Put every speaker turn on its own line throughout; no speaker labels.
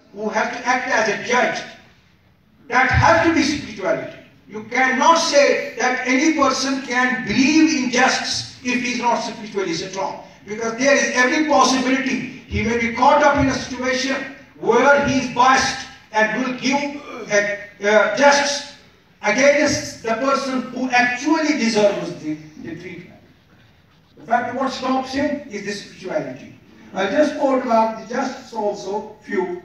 who has to act as a judge, that has to be spirituality. You cannot say that any person can believe in justice if he is not spiritually strong. Because there is every possibility he may be caught up in a situation where he is biased and will give justice against the person who actually deserves the treatment. In fact, what stops him is the spirituality. I'll just quote about the justice also, few.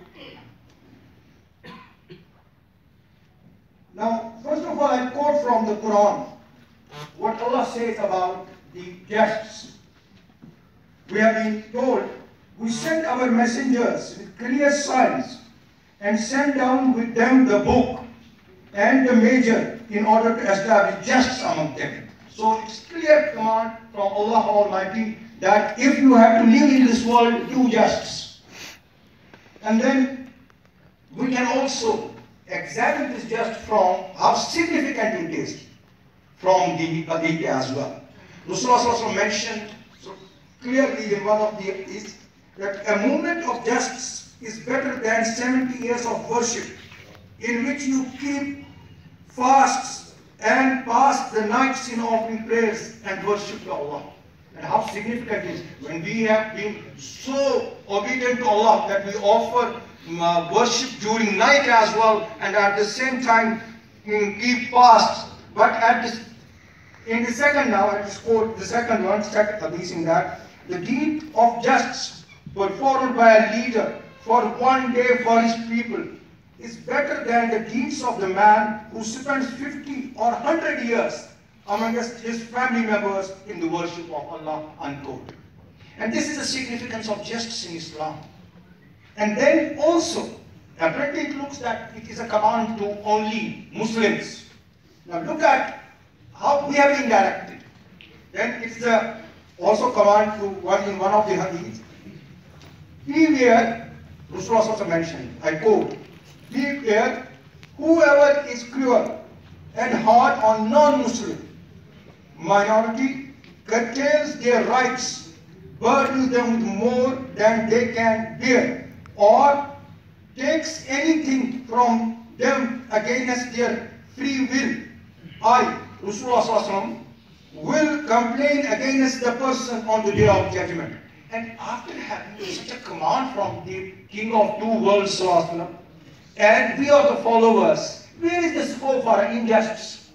Now, first of all, I quote from the Quran what Allah says about the justice. We have been told, we sent our messengers with clear signs and sent down with them the book and the measure in order to establish justice among them. So it's clear command from Allah Almighty that if you have to live in this world, do justice. And then we can also examine this just from how significant it is from the Hadith as well. Rasulullah also mentioned clearly in one of the hadiths that a moment of justice is better than 70 years of worship in which you keep fasts and pass the nights in offering prayers and worship to Allah. And how significant it is when we have been so obedient to Allah that we offer worship during night as well, and at the same time keep fast. But in the second, now I just quote the second hadith in that, the deed of justice performed by a leader for one day for his people is better than the deeds of the man who spends 50 or 100 years amongst his family members in the worship of Allah, unquote. And this is the significance of justice in Islam. And then also, apparently it looks that it is a command to only Muslims. Now look at how we have been directed. Then it is also command to in one of the hadiths. Beware, Rasulullah also mentioned, I quote, beware, whoever is cruel and hard on non-Muslim minority, curtails their rights, burdens them with more than they can bear, or takes anything from them against their free will, I, Rasulullah, will complain against the person on the day of judgment. And after having such a command from the King of two worlds, and we are the followers, where is the scope for injustice?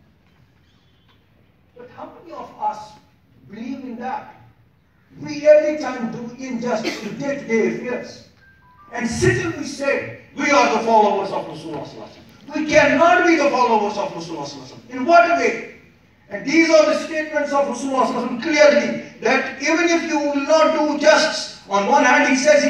But how many of us believe in that? We every time do injustice to day-to-day affairs. And still we say, we are the followers of Rasulullah. We cannot be the followers of Rasulullah. In what way? And these are the statements of Rasulullah clearly, that even if you will not do justice, on one hand he says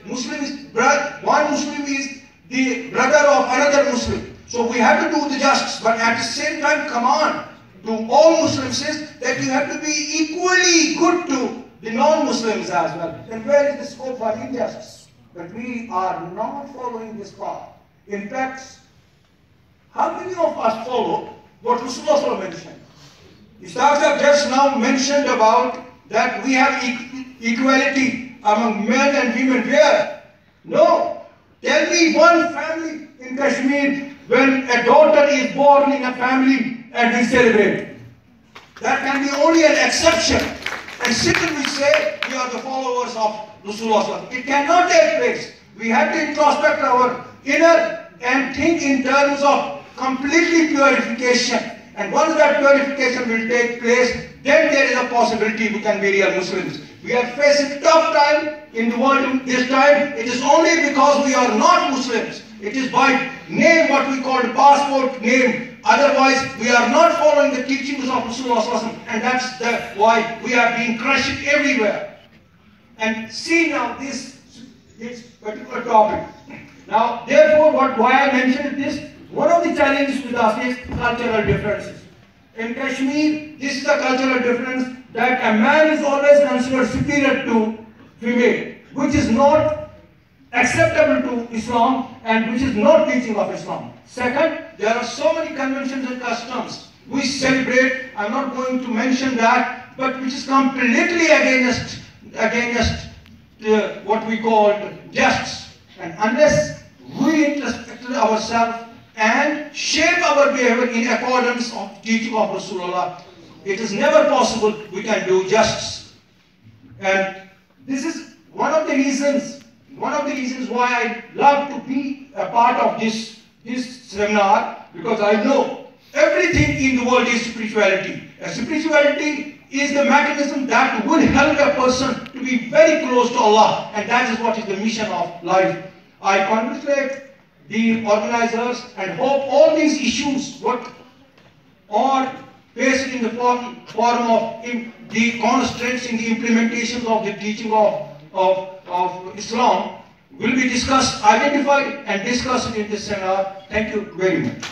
one Muslim is the brother of another Muslim. So we have to do the justice, but at the same time command to all Muslims is that you have to be equally good to the non-Muslims as well. Then where is the scope for injustice? But we are not following this path. In fact, how many of us follow what Rasulullah mentioned? Ishaq have just now mentioned about that we have equality among men and women. Where? No. Tell me one family in Kashmir when a daughter is born in a family and we celebrate. That can be only an exception. And simply we say we are the followers of Rasulullah. It cannot take place. We have to introspect our inner and think in terms of completely purification. And once that purification will take place, then there is a possibility we can be real Muslims. We are facing tough time in the world this time. It is only because we are not Muslims. It is by name, what we call passport name. Otherwise, we are not following the teachings of Rasulullah, and that's why we are being crushed everywhere. And see now this particular topic. Now, therefore, why I mentioned this, one of the challenges with us is cultural differences. In Kashmir, this is a cultural difference that a man is always considered superior to female, which is not acceptable to Islam and which is not teaching of Islam. Second, there are so many conventions and customs we celebrate, I'm not going to mention that, but which is completely against what we call justice. And unless ourselves and shape our behavior in accordance of teaching of Rasulullah. It is never possible we can do justice. And this is one of the reasons why I love to be a part of this seminar, because I know everything in the world is spirituality. And spirituality is the mechanism that will help a person to be very close to Allah, and that is what is the mission of life. I congratulate the organizers and hope all these issues what are faced in the form of the constraints in the implementation of the teaching of Islam will be discussed, identified and discussed in this seminar. Thank you very much.